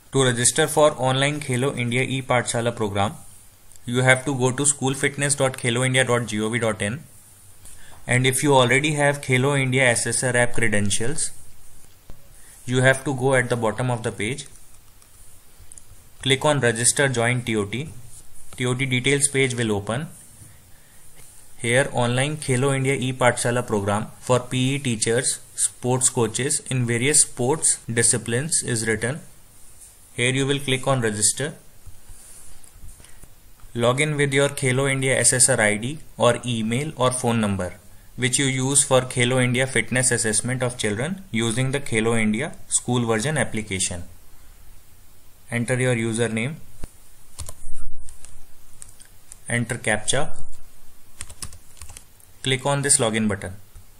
To register for online Khelo India e-Pathshala program, you have to go to schoolfitness.kheloindia.gov.in, and if you already have Khelo India SSR app credentials, you have to go at the bottom of the page, click on Register Join TOT. TOT details page will open. Here online Khelo India e-Pathshala program for PE teachers, sports coaches in various sports disciplines is written. Here you will click on Register. Log in with your Khelo India SSR ID or email or phone number which you use for Khelo India fitness assessment of children using the Khelo India school version application. Enter your username. Enter CAPTCHA. Click on this login button.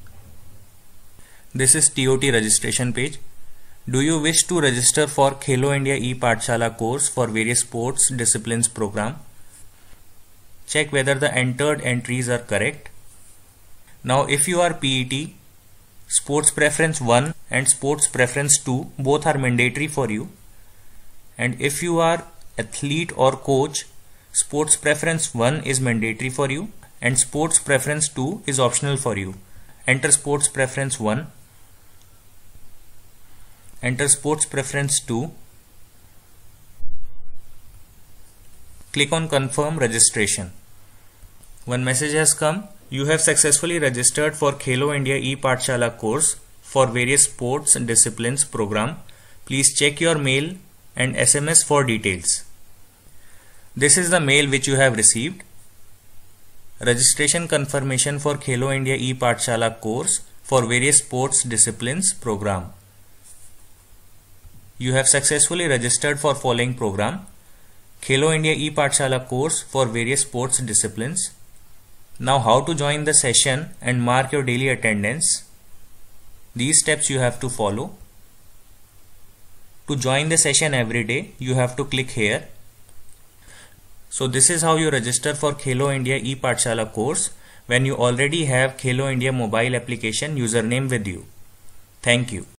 This is TOT registration page. Do you wish to register for Khelo India e-Pathshala course for various sports disciplines program? Check whether the entered entries are correct. Now if you are PET, Sports Preference 1 and Sports Preference 2 both are mandatory for you. And if you are athlete or coach, Sports Preference 1 is mandatory for you and Sports Preference 2 is optional for you. Enter Sports Preference 1. Enter Sports Preference 2. Click on Confirm Registration. One message has come. You have successfully registered for Khelo India e-Pathshala course for various sports and disciplines program. Please check your mail and SMS for details. This is the mail which you have received. Registration confirmation for Khelo India e-Pathshala course for various sports disciplines program. You have successfully registered for following program: Khelo India e-Pathshala course for various sports disciplines. Now how to join the session and mark your daily attendance? These steps you have to follow. To join the session every day, you have to click here. So this is how you register for Khelo India e-Pathshala course when you already have Khelo India mobile application username with you. Thank you.